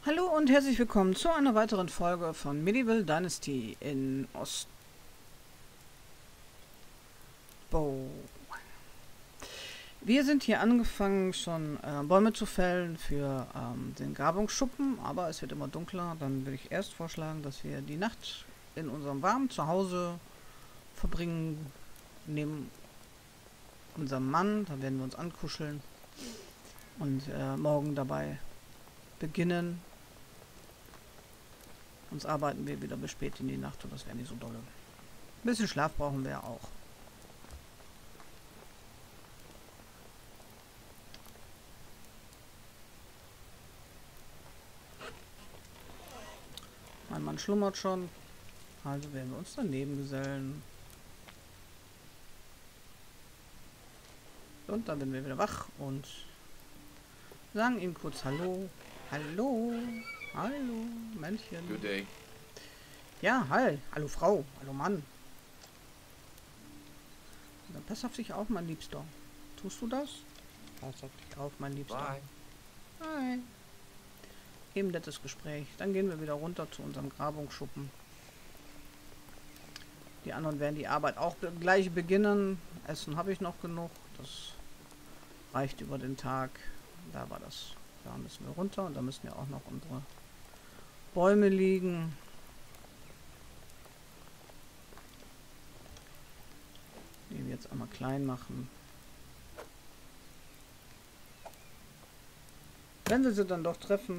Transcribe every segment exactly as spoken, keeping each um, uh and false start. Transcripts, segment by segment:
Hallo und herzlich willkommen zu einer weiteren Folge von Medieval Dynasty in Ostbo. Wir sind hier angefangen, schon äh, Bäume zu fällen für ähm, den Grabungsschuppen, aber es wird immer dunkler. Dann würde ich erst vorschlagen, dass wir die Nacht in unserem warmen Zuhause verbringen, neben unserem Mann. Da werden wir uns ankuscheln und äh, morgen dabei beginnen. Sonst arbeiten wir wieder bis spät in die Nacht und das wäre nicht so dolle. Ein bisschen Schlaf brauchen wir ja auch. Mein Mann schlummert schon, also werden wir uns daneben gesellen. Und dann werden wir wieder wach und sagen ihm kurz Hallo. Hallo. Hallo, Männchen. Good day. Ja, hi. Hallo Frau. Hallo Mann. Dann pass auf dich auf, mein Liebster. Tust du das? Pass auf dich auf, mein Liebster. Bye. Hi. Eben nettes Gespräch. Dann gehen wir wieder runter zu unserem Grabungsschuppen. Die anderen werden die Arbeit auch be gleich beginnen. Essen habe ich noch genug. Das reicht über den Tag. Da war das. Da müssen wir runter und da müssen ja auch noch unsere Bäume liegen. Die wir jetzt einmal klein machen. Wenn wir sie dann doch treffen.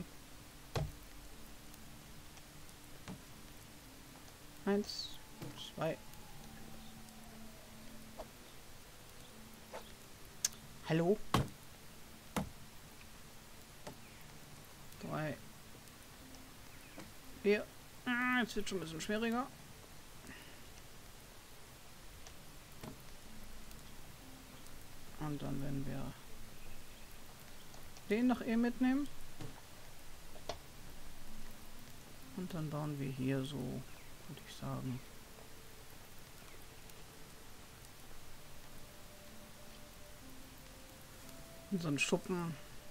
Eins, zwei. Hallo? Drei. Vier. Ah, jetzt wird schon ein bisschen schwieriger. Und dann werden wir den noch eh mitnehmen. Und dann bauen wir hier so, würde ich sagen. So einen Schuppen.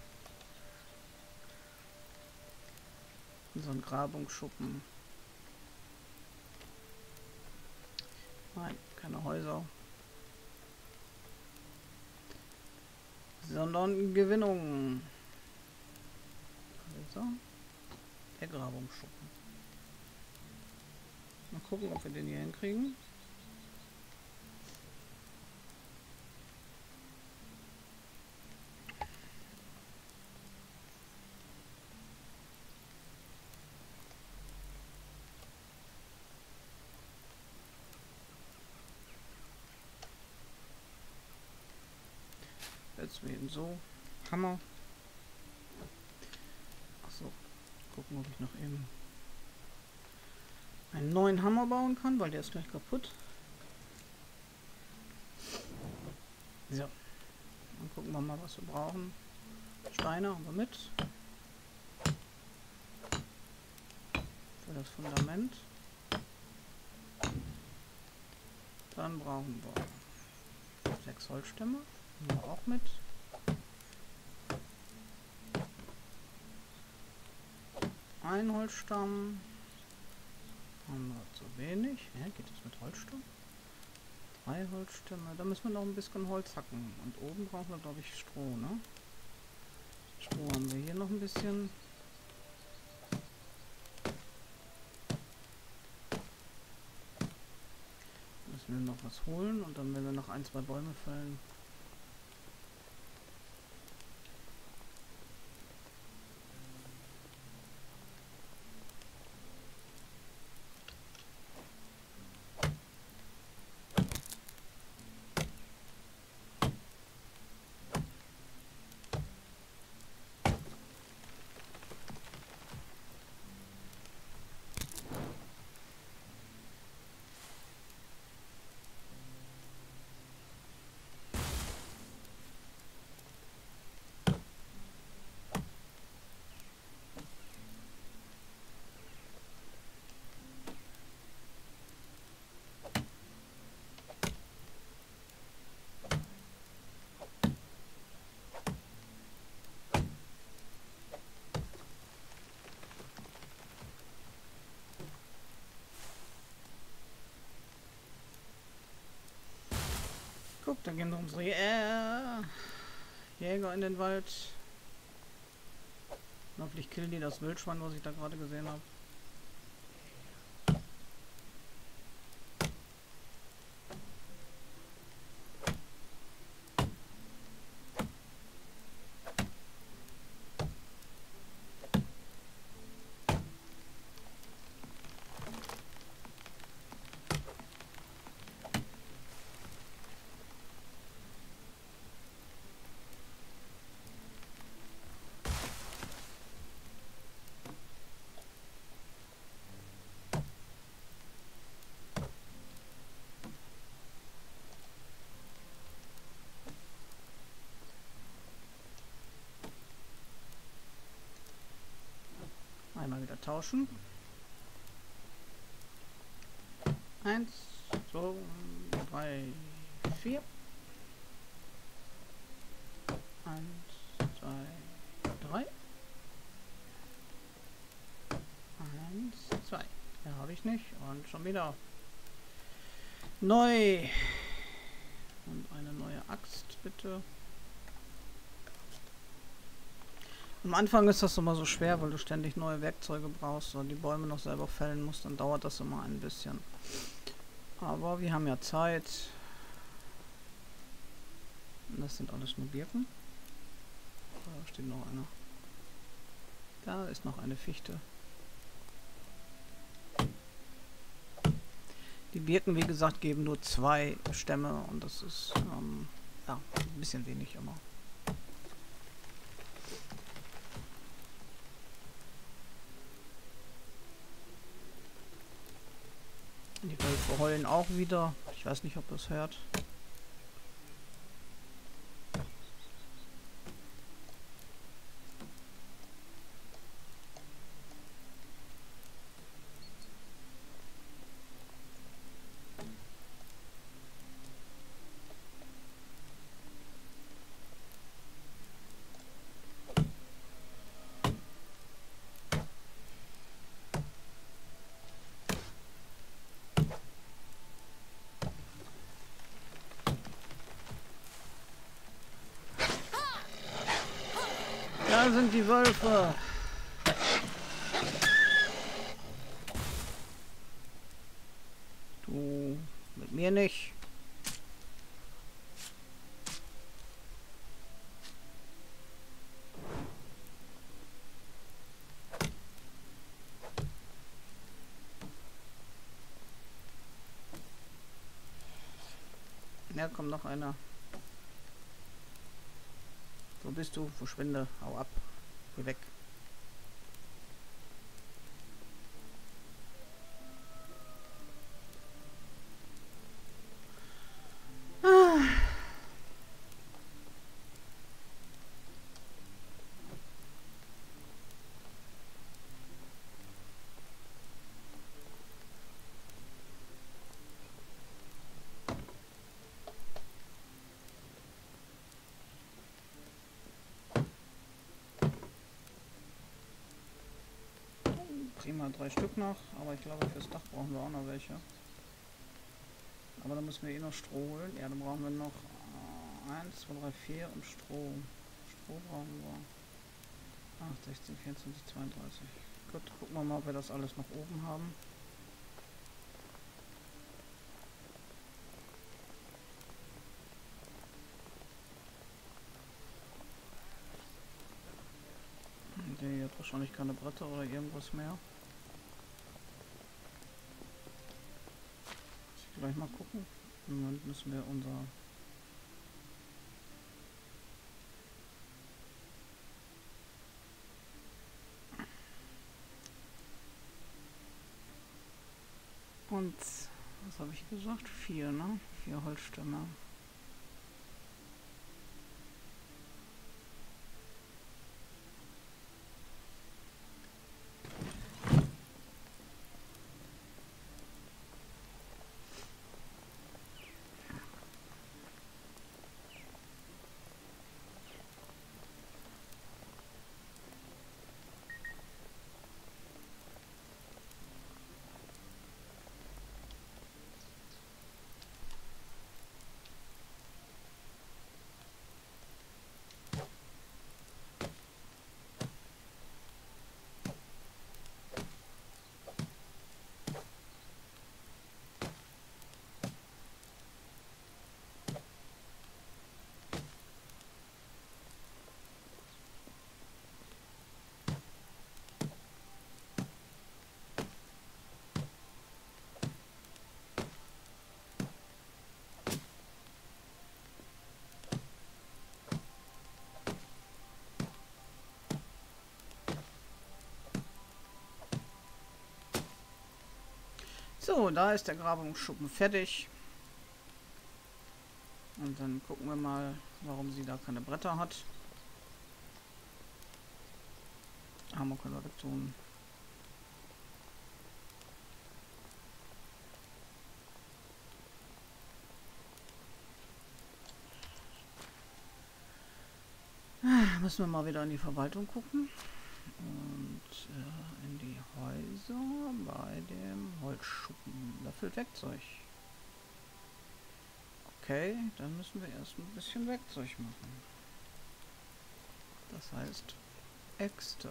So einen Grabungsschuppen. Nein, keine Häuser. Sondern Gewinnung. Also, der Grabungsschuppen. Mal gucken, ob wir den hier hinkriegen. Jetzt eben so. Hammer. Achso. Gucken, ob ich noch eben einen neuen Hammer bauen kann, weil der ist gleich kaputt. So. Dann gucken wir mal, was wir brauchen. Steine haben wir mit. Für das Fundament. Dann brauchen wir sechs Holzstämme. Haben wir auch mit. Ein Holzstamm. Haben wir zu wenig. Ja, geht das mit Holzstamm? Drei Holzstämme. Da müssen wir noch ein bisschen Holz hacken. Und oben brauchen wir, glaube ich, Stroh, ne? Stroh haben wir hier noch ein bisschen. Müssen wir noch was holen und dann werden wir noch ein, zwei Bäume fällen. gehen unsere äh, Jäger in den Wald. Hoffentlich killen die das Wildschwein, was ich da gerade gesehen habe. Einmal wieder tauschen. Eins, zwei, drei, vier. Eins, zwei, drei. Eins, zwei. Ja, habe ich nicht. Und schon wieder neu. Und eine neue Axt, bitte. Am Anfang ist das immer so schwer, weil du ständig neue Werkzeuge brauchst und die Bäume noch selber fällen musst, dann dauert das immer ein bisschen. Aber wir haben ja Zeit. Und das sind alles nur Birken. Da steht noch einer. Da ist noch eine Fichte. Die Birken, wie gesagt, geben nur zwei Stämme und das ist ähm, ja, ein bisschen wenig immer. Die Wölfe heulen auch wieder. Ich weiß nicht, ob ihr es hört. Da sind die Wölfe. Du, mit mir nicht. Ja, kommt noch einer. Wo bist du? Verschwinde. Hau ab. Geh weg. Ah. Prima, drei Stück noch, aber ich glaube fürs Dach brauchen wir auch noch welche. Aber dann müssen wir eh noch Stroh holen. Ja, dann brauchen wir noch äh, eins, zwei, drei, vier und Stroh. Stroh brauchen wir acht, sechzehn, vierundzwanzig, zweiunddreißig. Gut, gucken wir mal, ob wir das alles noch oben haben. Der hier hat wahrscheinlich keine Bretter oder irgendwas mehr. Gleich mal gucken. Im Moment müssen wir unser und was habe ich gesagt? Vier, ne? Vier Holzstämme. So, da ist der Grabungsschuppen fertig. Und dann gucken wir mal, warum sie da keine Bretter hat. Hammer können wir wegtun. Müssen wir mal wieder in die Verwaltung gucken. Und äh, in die Häuser bei dem Holzschuppen. Da fehlt Werkzeug. Okay, dann müssen wir erst ein bisschen Werkzeug machen. Das heißt Äxte.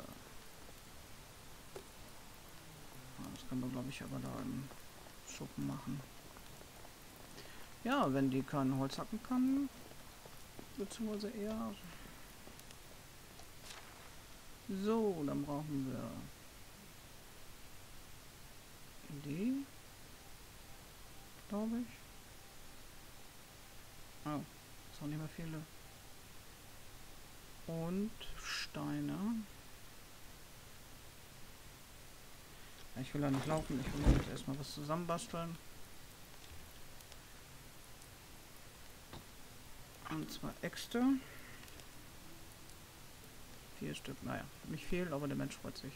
Das können wir, glaube ich, aber da im Schuppen machen. Ja, wenn die kein Holz hacken kann, beziehungsweise eher... So, dann brauchen wir die, glaube ich. Oh, ist auch nicht mehr viele. Und Steine. Ich will ja nicht laufen, ich will jetzt erstmal was zusammenbasteln. Und zwar Äxte. Vier Stück, naja, nicht viel, aber der Mensch freut sich.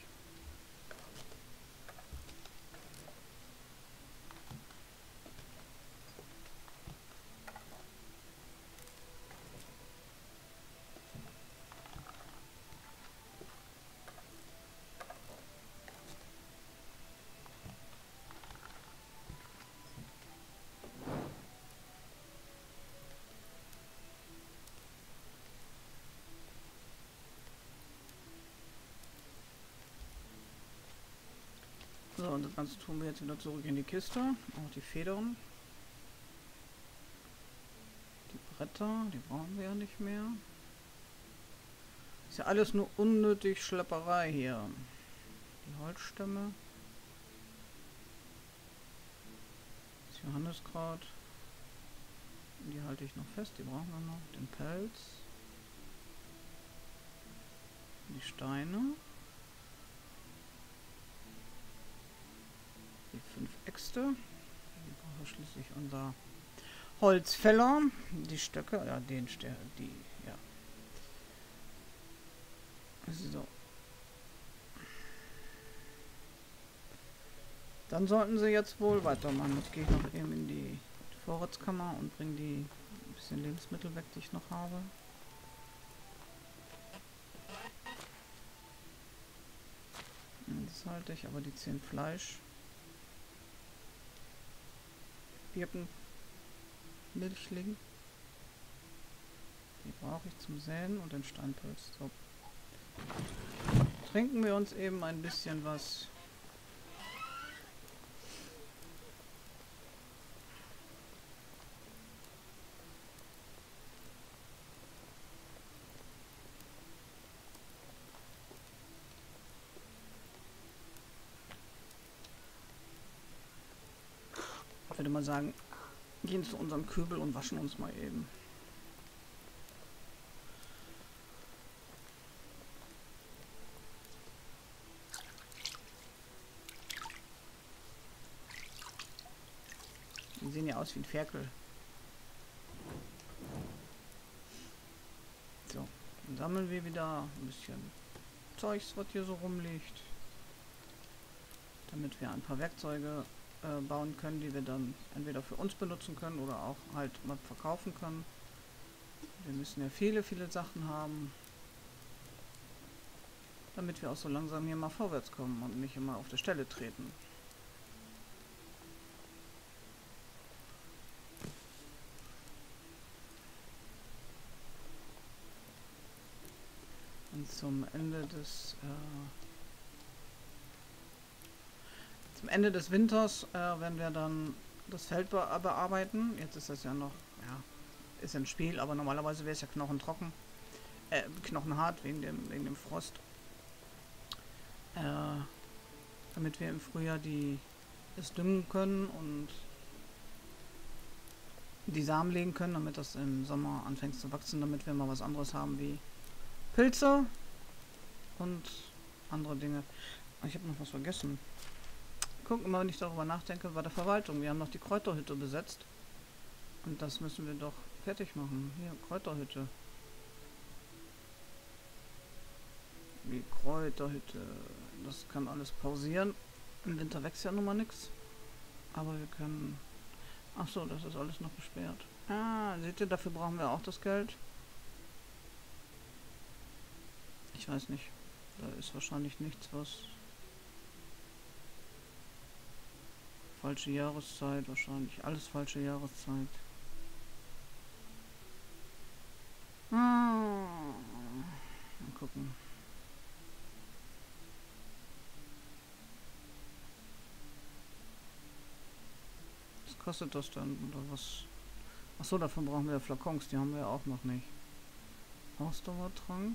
So, und das Ganze tun wir jetzt wieder zurück in die Kiste. Auch die Federn. Die Bretter, die brauchen wir ja nicht mehr. Ist ja alles nur unnötig Schlepperei hier. Die Holzstämme. Das Johanniskraut. Die halte ich noch fest, die brauchen wir noch. Den Pelz. Die Steine. Die fünf Äxte. Die brauchen wir schließlich unser Holzfäller. Die Stöcke, ja, den Stern, die, ja. So. Dann sollten sie jetzt wohl weitermachen. Jetzt gehe ich noch eben in die Vorratskammer und bringe die ein bisschen Lebensmittel weg, die ich noch habe. Das halte ich, aber die zehn Fleisch. Birken, Milchling. Die brauche ich zum Säen und den Steinpilz. So. Trinken wir uns eben ein bisschen was. Ich würde mal sagen, gehen zu unserem Kübel und waschen uns mal eben. Die sehen ja aus wie ein Ferkel. So, dann sammeln wir wieder ein bisschen Zeugs, was hier so rumliegt. Damit wir ein paar Werkzeuge äh, bauen können, die wir dann entweder für uns benutzen können oder auch halt mal verkaufen können. Wir müssen ja viele, viele Sachen haben, damit wir auch so langsam hier mal vorwärts kommen und nicht immer auf der Stelle treten. Und zum Ende des äh, zum Ende des Winters äh, werden wir dann das Feld be bearbeiten. Jetzt ist das ja noch, ja, ist ein Spiel, aber normalerweise wäre es ja knochentrocken. Äh, knochenhart wegen dem, wegen dem Frost. Äh, damit wir im Frühjahr die es düngen können und die Samen legen können, damit das im Sommer anfängt zu wachsen, damit wir mal was anderes haben wie Pilze und andere Dinge. Ich habe noch was vergessen. gucke immer, wenn ich darüber nachdenke, bei der Verwaltung. Wir haben noch die Kräuterhütte besetzt. Und das müssen wir doch fertig machen. Hier, Kräuterhütte. Die Kräuterhütte. Das kann alles pausieren. Im Winter wächst ja nun mal nichts. Aber wir können... Ach so, das ist alles noch gesperrt. Ah, seht ihr, dafür brauchen wir auch das Geld. Ich weiß nicht. Da ist wahrscheinlich nichts, was... Falsche Jahreszeit wahrscheinlich. Alles falsche Jahreszeit. Ah, mal gucken. Was kostet das denn? Oder was? Achso, davon brauchen wir ja Flakons. Die haben wir ja auch noch nicht. Ausdauertrank.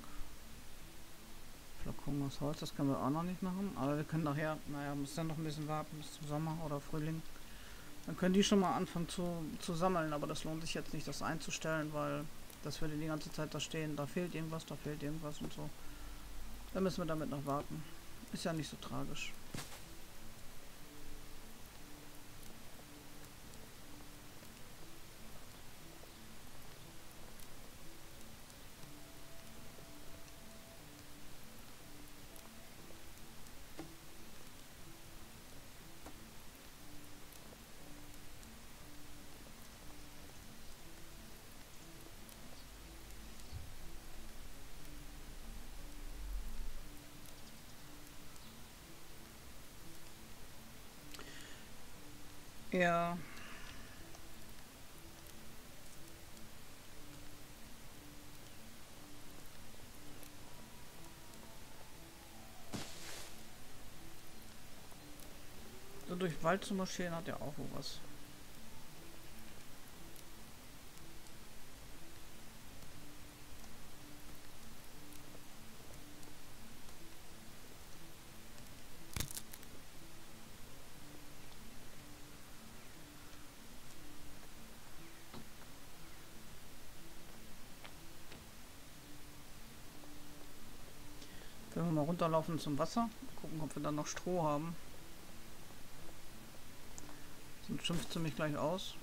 Flakon aus Holz. Das können wir auch noch nicht machen. Aber wir können nachher... Naja, muss dann noch ein bisschen warten bis zum Sommer oder Frühling. Dann können die schon mal anfangen zu, zu sammeln. Aber das lohnt sich jetzt nicht, das einzustellen, weil... Das würde die ganze Zeit da stehen. Da fehlt irgendwas, da fehlt irgendwas und so. Dann müssen wir damit noch warten. Ist ja nicht so tragisch. Ja. So durch den Wald zu marschieren hat ja auch wo was. Können wir mal runterlaufen zum Wasser. Gucken, ob wir dann noch Stroh haben. Sonst schimpft sie mich gleich aus.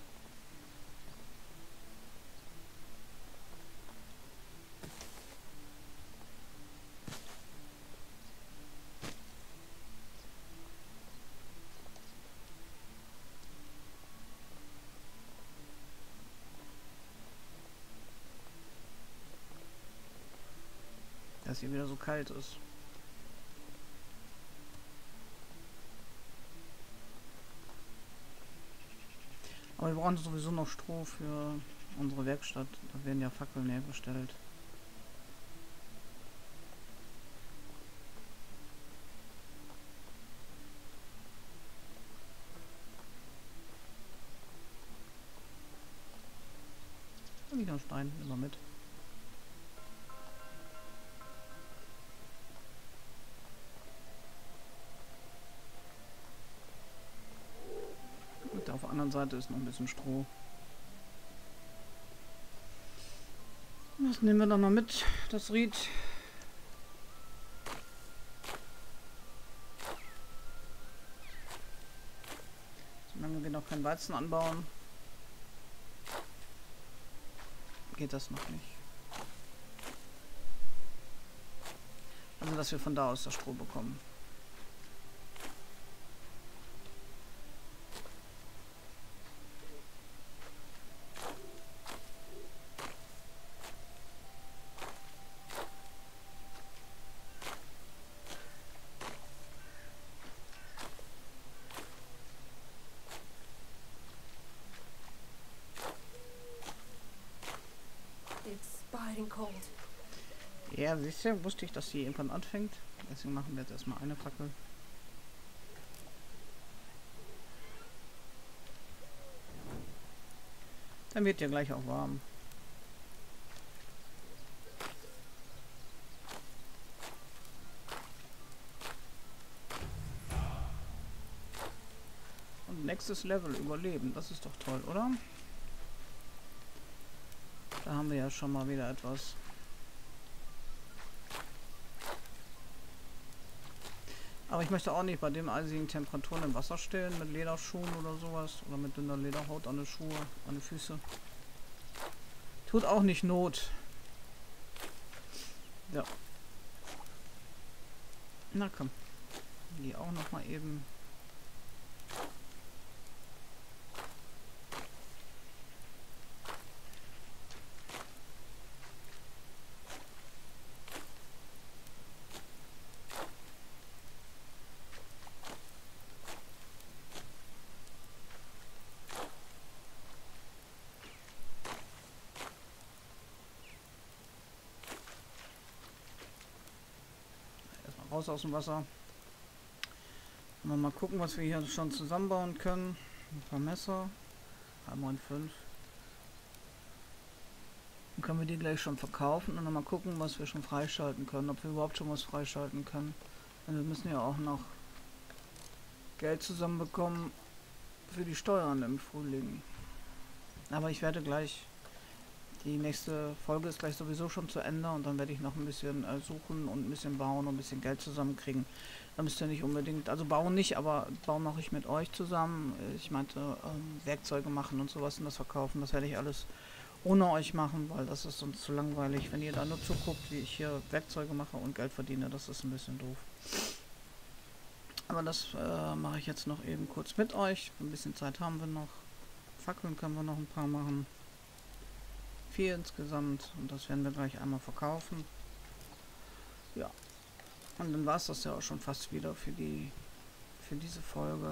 Dass hier wieder so kalt ist. Aber wir brauchen sowieso noch Stroh für unsere Werkstatt. Da werden ja Fackeln hergestellt. Und wieder ein Stein, immer mit. Auf der anderen Seite ist noch ein bisschen Stroh. Das nehmen wir dann noch mit, das Ried. Solange wir noch kein Weizen anbauen, geht das noch nicht. Also, dass wir von da aus das Stroh bekommen. Ja, siehst du, wusste ich, dass sie irgendwann anfängt. Deswegen machen wir jetzt erstmal eine Fackel. Dann wird ja gleich auch warm. Und nächstes Level überleben, das ist doch toll, oder? Da haben wir ja schon mal wieder etwas. Aber ich möchte auch nicht bei den eisigen Temperaturen im Wasser stehen, mit Lederschuhen oder sowas. Oder mit dünner Lederhaut an den Schuhe, an den Füße. Tut auch nicht Not. Ja. Na komm. Die auch noch mal eben. Raus aus dem Wasser. Und dann mal gucken, was wir hier schon zusammenbauen können. Ein paar Messer. neun fünf. Dann können wir die gleich schon verkaufen und dann mal gucken, was wir schon freischalten können. Ob wir überhaupt schon was freischalten können. Denn wir müssen ja auch noch Geld zusammenbekommen für die Steuern im Frühling. Aber ich werde gleich... Die nächste Folge ist gleich sowieso schon zu Ende und dann werde ich noch ein bisschen äh, suchen und ein bisschen bauen und ein bisschen Geld zusammenkriegen. Da müsst ihr nicht unbedingt, also bauen nicht, aber bauen mache ich mit euch zusammen. Ich meinte ähm, Werkzeuge machen und sowas und das verkaufen, das werde ich alles ohne euch machen, weil das ist sonst zu langweilig, wenn ihr da nur zuguckt, wie ich hier Werkzeuge mache und Geld verdiene, das ist ein bisschen doof. Aber das äh, mache ich jetzt noch eben kurz mit euch. Ein bisschen Zeit haben wir noch. Fackeln können wir noch ein paar machen. Vier insgesamt und das werden wir gleich einmal verkaufen. Ja. Und dann war es das ja auch schon fast wieder für die für diese Folge.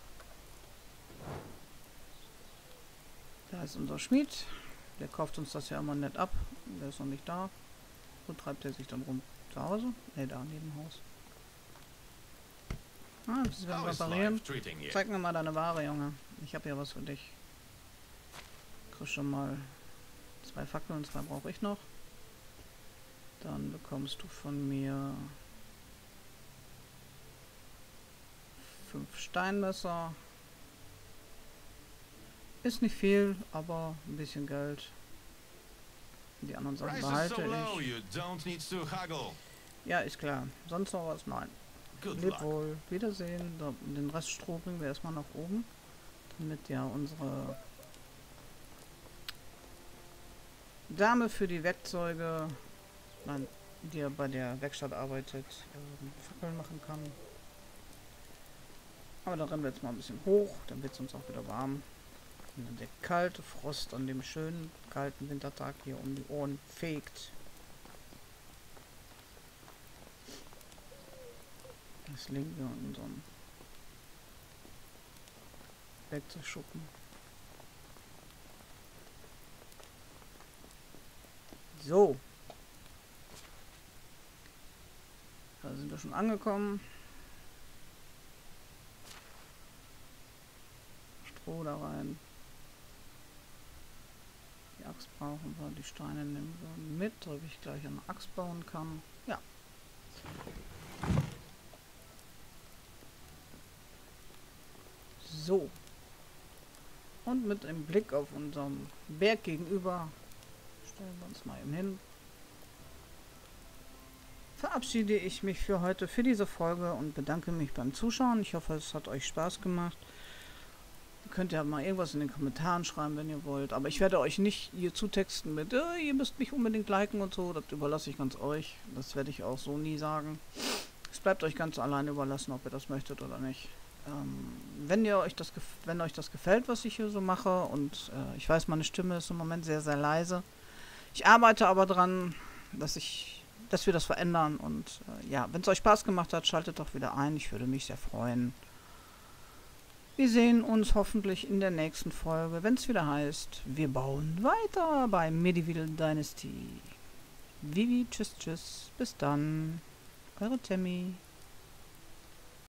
Da ist unser Schmied. Der kauft uns das ja immer nett ab. Der ist noch nicht da. Wo treibt er sich dann rum? Zu Hause? Ne, da neben dem Haus. Ah, das werden wir reparieren. Zeig mir mal deine Ware, Junge. Ich habe ja was für dich. Krieg schon mal zwei Fackeln, zwei brauche ich noch. Dann bekommst du von mir fünf Steinmesser. Ist nicht viel, aber ein bisschen Geld. Die anderen Sachen behalte ich. Ja, ist klar. Sonst noch was? Nein. Leb wohl. Wiedersehen. Den Rest Stroh bringen wir erstmal nach oben. Damit ja unsere Dame für die Werkzeuge, nein, die ja bei der Werkstatt arbeitet, äh, Fackeln machen kann. Aber da rennen wir jetzt mal ein bisschen hoch, dann wird es uns auch wieder warm. Und dann der kalte Frost an dem schönen, kalten Wintertag hier um die Ohren fegt. Das legen wir in unserem Werkzeugschuppen. So. Da sind wir schon angekommen. Stroh da rein. Die Axt brauchen wir, die Steine nehmen wir mit, damit ich gleich eine Axt bauen kann. Ja. So. Und mit einem Blick auf unseren Berg gegenüber stellen wir uns mal eben hin. Verabschiede ich mich für heute, für diese Folge und bedanke mich beim Zuschauen. Ich hoffe, es hat euch Spaß gemacht. Ihr könnt ja mal irgendwas in den Kommentaren schreiben, wenn ihr wollt. Aber ich werde euch nicht hier zutexten mit, äh, ihr müsst mich unbedingt liken und so. Das überlasse ich ganz euch. Das werde ich auch so nie sagen. Es bleibt euch ganz alleine überlassen, ob ihr das möchtet oder nicht. Ähm, wenn ihr euch das, wenn euch das gefällt, was ich hier so mache, und äh, ich weiß, meine Stimme ist im Moment sehr, sehr leise. Ich arbeite aber dran, dass ich, dass wir das verändern. Und äh, ja, wenn es euch Spaß gemacht hat, schaltet doch wieder ein. Ich würde mich sehr freuen. Wir sehen uns hoffentlich in der nächsten Folge, wenn es wieder heißt, wir bauen weiter bei Medieval Dynasty. Vivi, tschüss, tschüss. Bis dann. Eure Tammy.